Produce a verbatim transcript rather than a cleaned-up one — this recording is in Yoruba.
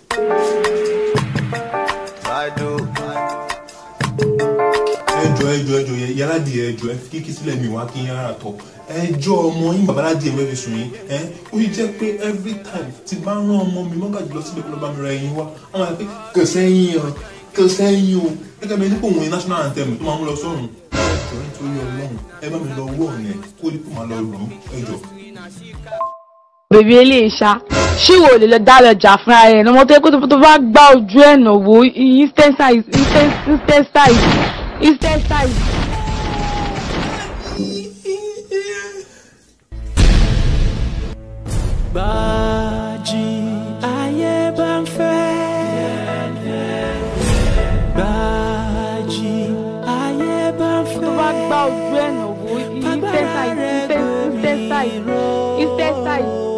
ẹjọ́ ẹjọ́ ẹjọ́ yàrá di ẹjọ́ ẹ fi kíkí sílẹ̀ mi wá kí n yára tọ̀ ẹjọ́ ọmọ yín bàbá aládìí ẹ mẹ́rin sùn yín ẹ ó yí jẹ́ pé every time tí bá rán ọmọ mi mọ́gàjì lọ síbi ìpínlẹ̀ bá mi ra ẹyin wá àwọn àti kò sẹ́yìn o kò sẹ́yìn o gẹ́gẹ́ bí ẹni pé òun ní national anthem tó máa ń lọ sọ́run ẹjọ́ nítorí ọlọ́run ẹ bá mi lọ wọ́ ọ̀nà kó lè kó máa lọ lù ú ẹjọ́. bèbí eléyìíṣá ṣíwò lè lọ dá lọ jà fúnra rẹ̀ ní ọmọ tó yẹ kó tó bá gbá ojú ẹ̀ nà wò instead size instead size instead size. Bájí ayé bá ń fẹ́ Bájí ayé bá ń fẹ́ tó bá gbá ojú ẹ̀ nà wò instead size instead size instead size.